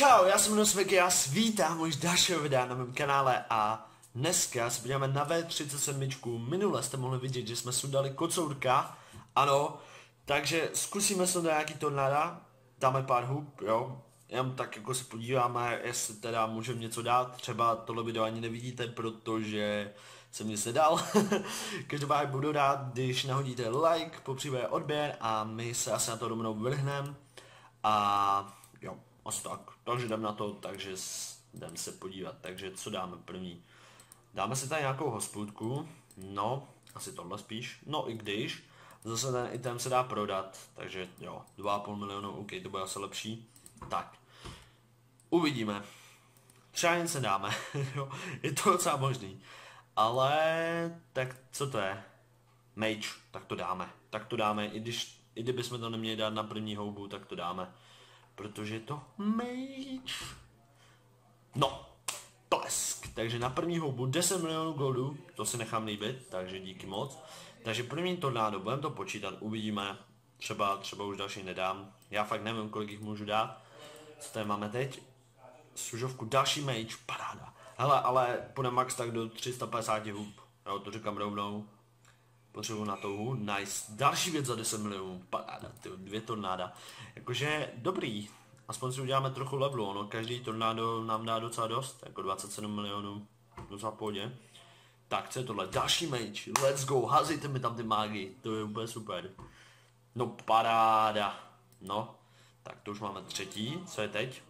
Čau, já jsem Nosmek, já vás vítám už dalšího videa na mém kanále a dneska se podíváme na V37. Minule jste mohli vidět, že jsme sundali kocourka, ano, takže zkusíme sundat nějaký tornáda, dáme pár hub, jo, jenom tak jako se podíváme, jestli teda můžeme něco dát, třeba tohle video ani nevidíte, protože jsem nic nedal. Každopádně budu rád, když nahodíte like, popřípadě odběr a my se asi na to rovnou vrhneme a jo. Asi tak, takže jdem na to, takže jdem se podívat, takže co dáme první? Dáme si tady nějakou hospodku, no, asi tohle spíš, no i když, zase ten item se dá prodat, takže jo, 2,5 milionu, ok, to bude asi lepší, tak, uvidíme, třeba něco dáme, jo, je to docela možný, ale, tak co to je? Mage, tak to dáme, i kdybychom to neměli dát na první houbu, tak to dáme. Protože je to mage. No, plesk. Takže na první houbu 10 milionů goldu, to si nechám líbit, takže díky moc. Takže první tornádo, budeme to počítat, uvidíme. Třeba už další nedám. Já fakt nevím, kolik jich můžu dát. Co tady máme teď? Služovku, další mage, paráda. Hele, ale půjde max tak do 350 hub. Jo, to říkám rovnou. Potřebuji na touhu, nice, další věc za 10 milionů, paráda, tyjo, 2 tornáda, jakože dobrý, aspoň si uděláme trochu levelu, ono, každý tornádo nám dá docela dost, jako 27 milionů, docela pohodě. Tak, co je tohle, další mage, let's go, házejte mi tam ty mágy, to je úplně super. No paráda, no, tak to už máme třetí, co je teď?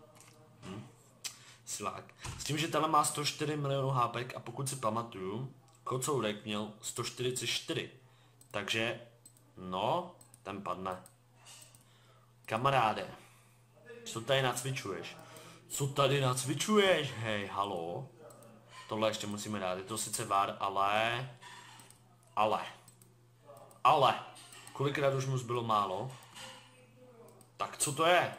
Silák, s tím, že tenhle má 104 milionů hápek a pokud si pamatuju, kocourek měl 144, takže, no, ten padne. Kamaráde, co tady nacvičuješ? Co tady nacvičuješ? Hej, halo? Tohle ještě musíme dát, je to sice vár, ale, kolikrát už mu zbylo málo? Tak co to je?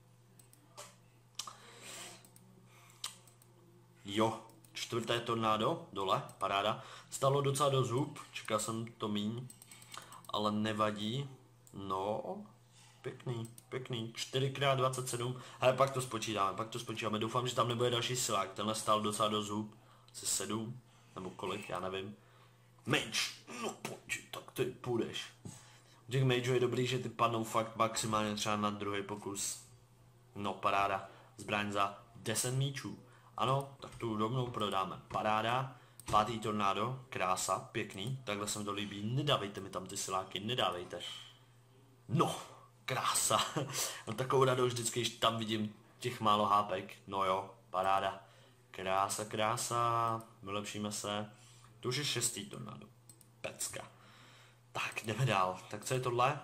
Jo. Čtvrté tornádo, dole, paráda. Stalo docela dost hub, čekal jsem to míň, ale nevadí. No, pěkný, 4x27, ale pak to spočítáme, doufám, že tam nebude další silák, tenhle stál docela dost hub, asi 7, nebo kolik, já nevím. Mage, no pojď, tak ty půjdeš. U těch mageů je dobrý, že ty padnou fakt maximálně třeba na druhý pokus. No paráda, zbraň za 10 míčů. Ano, tak tu rovnou prodáme. Paráda, pátý tornádo, krása, pěkný, takhle se mi to líbí, nedávejte mi tam ty siláky, nedávejte. No, krása, no takovou radost vždycky, když tam vidím těch málo hápek, no jo, paráda. Krása, vylepšíme se, to už je šestý tornádo, pecka. Tak, jdeme dál, tak co je tohle?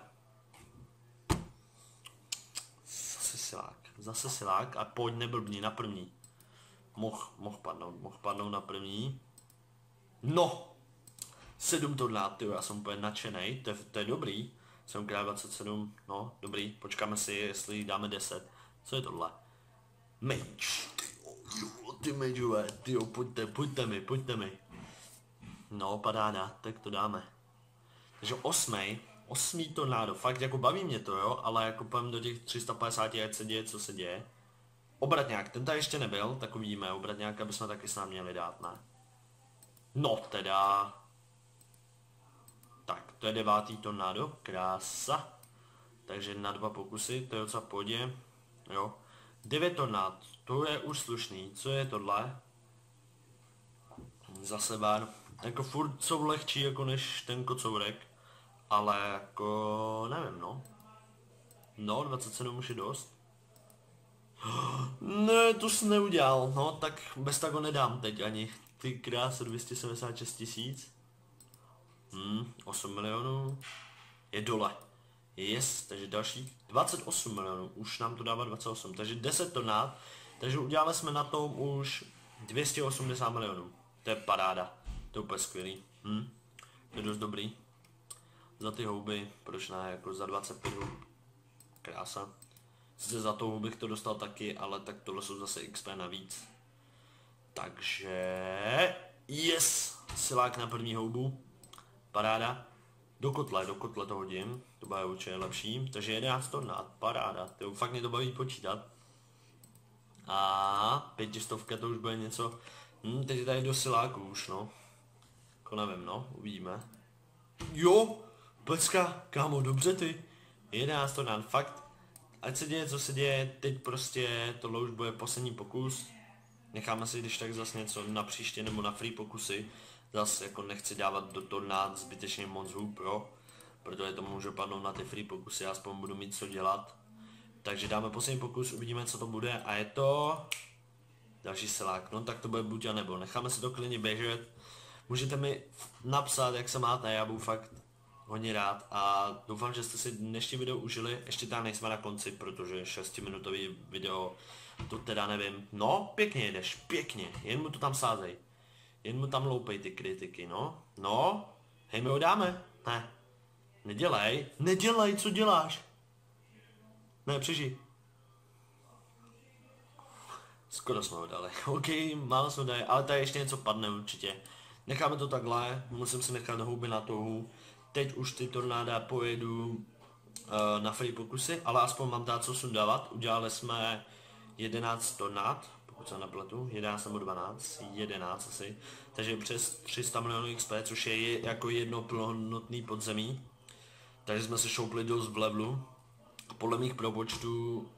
Zase silák a pojď neblbni na první. Mohl padnout na první. No! 7 tornád, tyjo, já jsem úplně nadšenej, to je dobrý. 7x27, no, dobrý, počkáme si, jestli dáme 10. Co je tohle? Mage, ty mageové, tyjo, pojďte mi. No, padáda, tak to dáme. Takže osmý tornádo, fakt jako baví mě to, jo, ale jako půjdeme do těch 350, ať se děje, co se děje. Obratňák, ten tady ještě nebyl, tak uvidíme, obratňáka bychom taky s nám měli dát, ne? No teda... Tak, to je 9. tornádo, krása. Takže na 2 pokusy, to je docela pohodě. Jo. 9 tornád, to je už slušný, co je tohle? Zase bar. Jako furt jsou lehčí jako než ten kocourek. Ale jako, nevím no. No, 27 už je dost. Ne, to jsi neudělal, no tak bez tak ho nedám teď ani. Ty krása 276 000. 8 milionů. Je dole. Yes, takže další 28 milionů, už nám to dává 28, takže 10 tornád. Takže udělali jsme na tom už 280 milionů. To je paráda, to je úplně skvělý. To je dost dobrý. Za ty houby, proč ne, jako za 25 hub. Krása. Sice za tou bych to dostal taky, ale tak tohle jsou zase XP navíc. Takže... Yes! Silák na první houbu. Paráda. Do kotle to hodím. To bude určitě lepší. Takže 11 tornád. Paráda. To fakt mě to baví počítat. 500 to už bude něco. Teď je tady do siláku už, no. Jako nevím, no, uvidíme. Jo, pecka, kámo, dobře ty. 11 to dán, fakt. Ať se děje, co se děje, teď prostě tohle už bude poslední pokus. Necháme si když tak zase něco na příště nebo na free pokusy. Zase jako nechci dávat do tornád zbytečně moc hub, jo. Protože to může padnout na ty free pokusy, já aspoň budu mít co dělat. Takže dáme poslední pokus, uvidíme co to bude a je to... Další silák, no tak to bude buď a nebo, necháme si to klidně běžet. Můžete mi napsat, jak se máte, já budu fakt hodně rád a doufám, že jste si dnešní video užili. Ještě tam nejsme na konci, protože 6minutový video, to teda nevím. No, pěkně jedeš, pěkně, jen mu to tam sázej. Jen mu tam loupej ty kritiky, no. No, hej, my ho dáme. Ne, nedělej, co děláš? Ne, přežij. Skoro jsme ho dali, ok, málo jsme dali, ale tady ještě něco padne určitě. Necháme to takhle, musím si nechat houby na touhu. Teď už ty tornáda pojedu na free pokusy, ale aspoň mám dát co sundávat. Udělali jsme 11 tornád, pokud se nepletu, 11 nebo 12, 11 asi. Takže přes 300 milionů XP, což je jako jedno plnohodnotný podzemí. Takže jsme se šoupli dost v levelu. Podle mých propočtů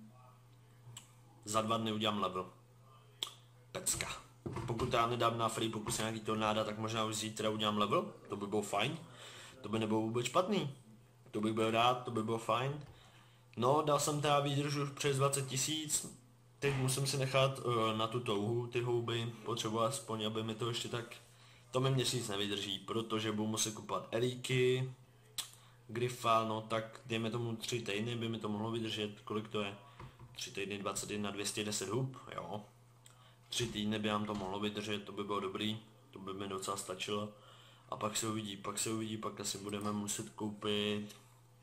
za 2 dny udělám level. Pecka. Pokud já nedám na free pokus nějaký tornáda, tak možná už zítra udělám level. To by bylo fajn. To by nebylo vůbec špatný. To bych byl rád, to by bylo fajn. No, dal jsem teda výdrž už přes 20 000. Teď musím si nechat na tu touhu ty houby. Potřebuji aspoň, aby mi to ještě tak... To mi měsíc nevydrží, protože budu muset kupovat elíky, Grifa, no tak dejme tomu 3 týdny by mi to mohlo vydržet. Kolik to je? 3 týdny 21 210 hub, jo. 3 týdny by nám to mohlo vydržet, to by bylo dobrý, to by mi docela stačilo. A pak se uvidí, pak asi budeme muset koupit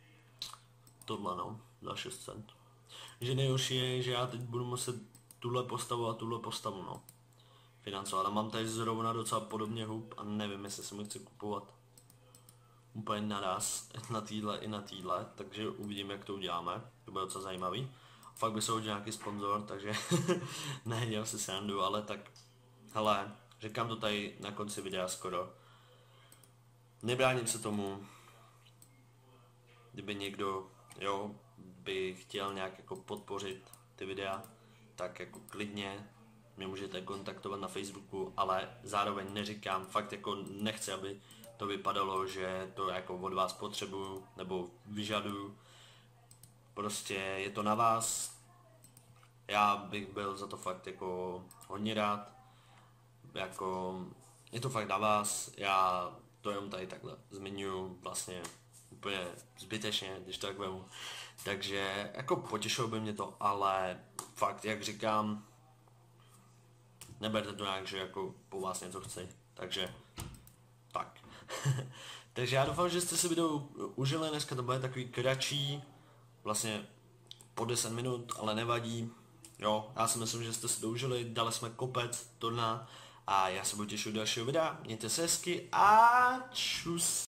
tohle, no, za 6 cent. Že nejhorší je, že já teď budu muset tuhle postavu a tuhle postavu, no, financovat. A mám tady zrovna docela podobně hub a nevím, jestli se mi chce kupovat úplně naraz, na týhle i na týhle, takže uvidím, jak to uděláme, to bude docela zajímavý. Fakt by se hodil nějaký sponzor, takže ne, dělám si srandu, ale tak, hele, říkám to tady na konci videa skoro. Nebráním se tomu, kdyby někdo, jo, by chtěl nějak jako podpořit ty videa, tak jako klidně mě můžete kontaktovat na Facebooku, ale zároveň neříkám, fakt jako nechci, aby to vypadalo, že to jako od vás potřebuju nebo vyžaduju. Prostě je to na vás, já bych byl za to fakt jako hodně rád, jako je to fakt na vás, já to jenom tady takhle zmiňuji vlastně úplně zbytečně, když to tak vemu. Takže jako potěšilo by mě to, ale fakt jak říkám, neberte to nějak, že jako po vás něco chci, takže tak. Takže já doufám, že jste si video užili, dneska to bude takový kratší, vlastně po 10 minut, ale nevadí. Jo, já si myslím, že jste si to užili, dali jsme kopec, tornád a já se budu těšit u dalšího videa. Mějte se hezky a čus.